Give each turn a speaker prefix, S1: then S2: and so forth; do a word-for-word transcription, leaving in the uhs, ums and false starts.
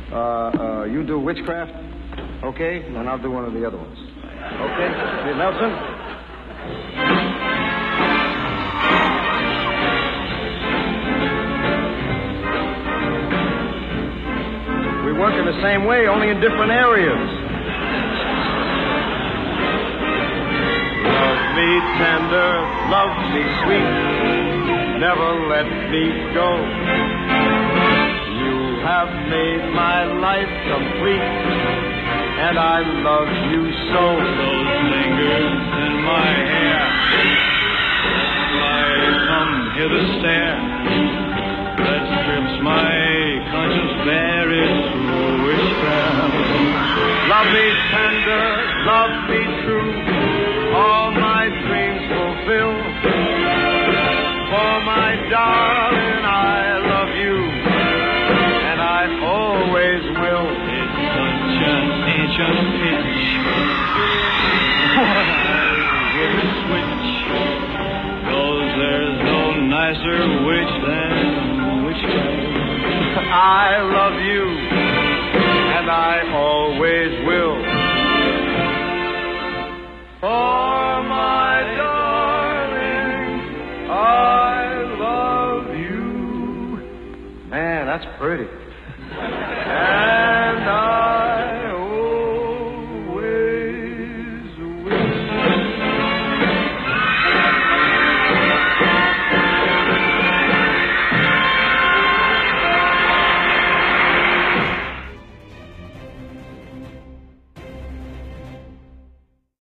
S1: Uh, uh, you do witchcraft, okay? And I'll do one of the other ones. Okay? Hey, Nelson? We work in the same way, only in different areas.
S2: Love me tender, love me sweet, never let me go. You have made my life complete, and I love you so. Those fingers in my hair, I come here to stare. That strips my conscience bare through witchcraft. Love me tender, love me true, all my dreams fulfill. For my darling, I love you, and I always will. It's such an ancient pitch. Hit a switch, 'cause there's no nicer witch than witchcraft. I love you, and I always will. For my darling, I love you.
S1: Man, that's pretty.